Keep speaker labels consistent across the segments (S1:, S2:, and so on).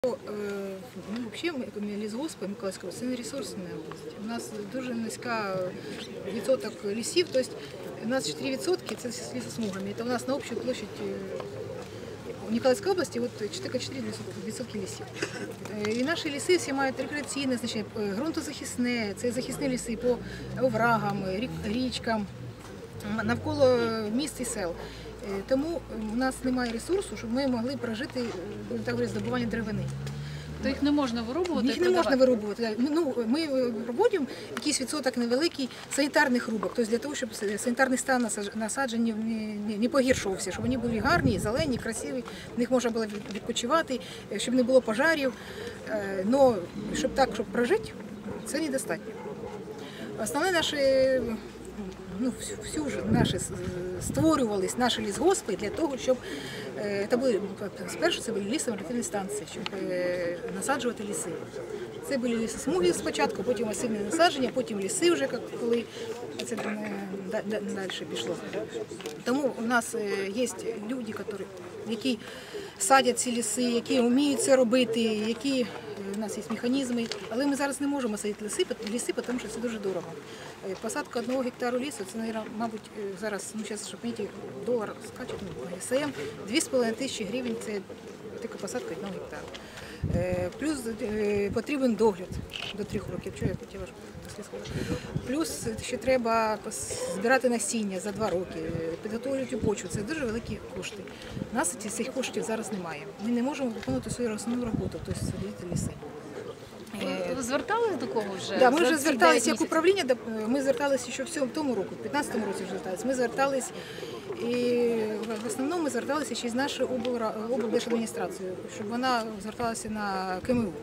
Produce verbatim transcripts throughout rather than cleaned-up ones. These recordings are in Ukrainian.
S1: Ну, взагалі, лісгоспи Миколаївської це не ресурсна область. У нас дуже низька відсоток лісів, тобто у нас чотири відсотки це з лісосмугами. Це у нас на общу площадь в Миколаївській області от чотири відсотки лісів. І наші ліси всі мають рекреаційне значення, ґрунтозахисне, це захисні ліси по оврагам, річкам, навколо міст і сел. Тому у нас немає ресурсу, щоб ми могли прожити так говорити, здобування деревини.
S2: То їх не можна вирубувати?
S1: Їх не можна вирубувати. Ну, ми проводимо якийсь відсоток невеликий санітарних рубок, тобто для того, щоб санітарний стан насаджень не погіршувався, щоб вони були гарні, зелені, красиві, в них можна було відпочивати, щоб не було пожарів. Але щоб так, щоб прожити, це недостатньо. Основне наше, ну, всю ж наші створювались наші лісгоспи для того, щоб це були, спершу це були лісомеліоративні станції, щоб насаджувати ліси. Це були лісосмуги спочатку, потім масивне насадження, потім ліси вже, коли це далі пішло. Тому у нас є люди, які садять ці ліси, які вміють це робити, які у нас є механізми, але ми зараз не можемо садити ліси, ліси, тому що це дуже дорого. Посадка одного гектару лісу, це, мабуть, зараз, ну, зараз, щоб знаєте, долар скачуть, ну, ГСМ, дві з половиною тисячі гривень – це тільки посадка одного гектару. Плюс потрібен догляд до трьох років, що я хотіла сказати. Плюс ще треба збирати насіння за два роки, підготовлювати почву. Це дуже великі кошти. У нас цих коштів зараз немає. Ми не можемо виконувати свою основну роботу, тобто садити ліси.
S2: Ви звертались до кого вже?
S1: Да, ми вже зверталися як управління, ми зверталися ще в тому року, в п'ятнадцятому році вже зверталися. Ми звертались, і в основному ми зверталися через нашу облдержадміністрацію, щоб вона зверталася на КМУ.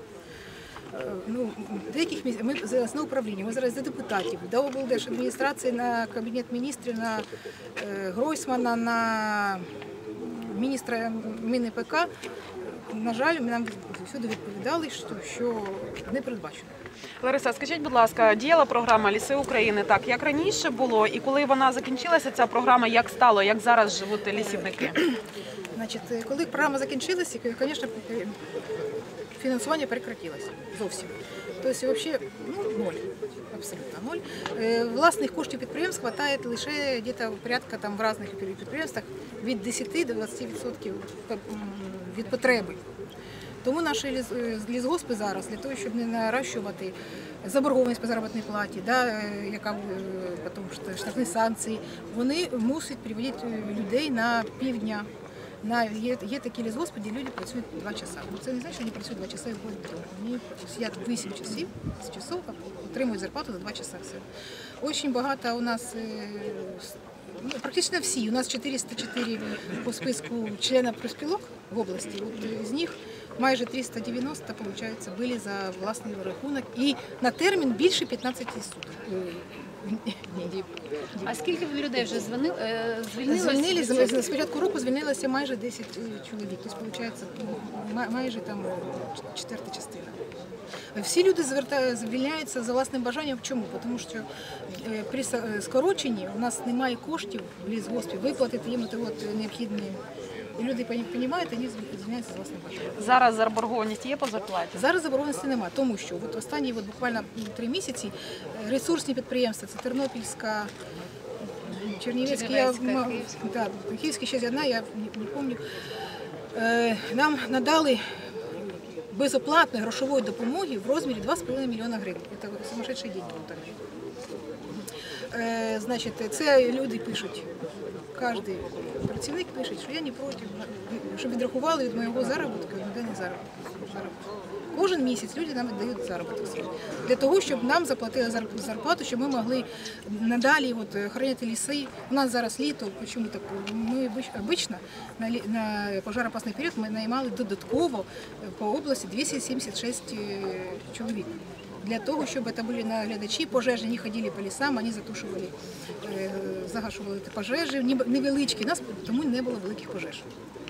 S1: Ну, деяких місць ми зараз на управління, ми зараз до депутатів, до облдержадміністрації, на Кабінет міністрів, на Гройсмана, на міністра МінІПК. На жаль, нам всюди відповідали, що, що не передбачено.
S3: Лариса, скажіть, будь ласка, діяла програма «Ліси України» так, як раніше було, і коли вона закінчилася, ця програма, як стало, як зараз живуть лісівники?
S1: Значить, коли програма закінчилася, звісно, фінансування прекратилося зовсім. Тобто, взагалі, ну, ноль, абсолютно ноль. Власних коштів підприємств вистачає лише десь порядка там в різних підприємствах від десяти до двадцяти відсотків від потреби. Тому наші лісгоспи зараз, для того, щоб не нарощувати заборгованість по заробітній платі, да, яка потім штрафні санкції, вони мусять приводити людей на півдня. На, є, є такі лісгоспи, де люди працюють два часа. Це не значить, що вони працюють два часа і ходять додому. Вони сидять вісім часів, часов, отримують зарплату за два часа. Все. Дуже багато у нас, ну, практично всі, у нас чотириста чотири по списку членів профспілок в області, от з них майже триста дев'яносто, виходить, були за власний рахунок і на термін більше п'ятнадцяти суток.
S2: А скільки людей вже звільнилося?
S1: Звільнилися, з початку року звільнилося майже десять чоловік, тобто, виходить, майже там четверта частина. Всі люди звільняються за власним бажанням. Чому? Тому що при скороченні у нас немає коштів в лісгоспі виплатити їм необхідні. І люди розуміють, вони звільняються за власним бажанням.
S3: Зараз заборгованість є по зарплаті?
S1: Зараз заборгованості немає, тому що от останні от буквально три місяці ресурсні підприємства, це Тернопільська, Чернівецька,
S2: Чернівецька,
S1: да, Київська, ще одна, я не пам'ятаю, нам надали безоплатної грошової допомоги в розмірі два з половиною мільйона гривень. Це сумасшедший день був тоді. Значить, це люди пишуть, кожен працівник пише, що я не проти, щоб відрахували від моєго заробітку ніде не заробітку. Кожен місяць люди нам дають заробіток для того, щоб нам заплатили зарплату, щоб ми могли надалі от, охороняти ліси. У нас зараз літо, чому так? Ми обично на, на пожароопасний період ми наймали додатково по області двісті сімдесят шість чоловік. Для того, щоб це були наглядачі, пожежі, вони ходили по лісам, вони затушували, загашували пожежі, невеличкі, у нас тому не було великих пожеж.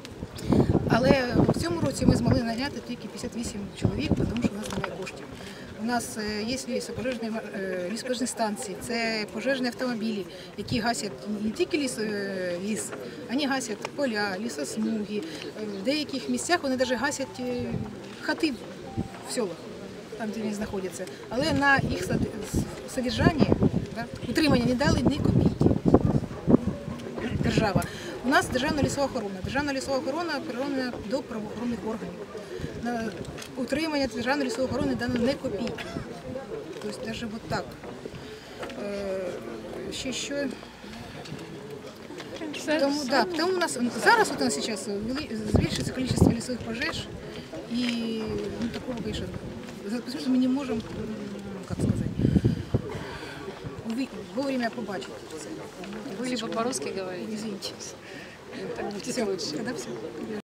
S1: Але в цьому році ми змогли наняти тільки п'ятдесят вісім чоловік, тому що у нас немає коштів. У нас е, є лісопожежні, е, лісопожежні станції, це пожежні автомобілі, які гасять не тільки ліс, е, ліс, вони гасять поля, лісосмуги. Е, В деяких місцях вони навіть гасять е, хати в селах, там, де вони знаходяться. Але на їх сад- с- содержання, да, утримання не дали ні копійки. Держава. У нас державна лісова охорона. Державна лісова охорона перероблена до правоохоронних органів. На утримання державної лісової охорони дано не копійки. Тобто навіть от так. Е, Ще що?
S2: Все,
S1: Тому,
S2: все.
S1: да, тому у нас зараз вот у нас сейчас збільшується кількість лісових пожеж, і ну, такого, конечно, потому что мы не можем, м, как сказать, уви- вовремя побачити це.
S2: Либо по-русски говорить.
S1: Извините.
S2: Так будет
S1: Все,
S2: лучше.
S1: тогда все.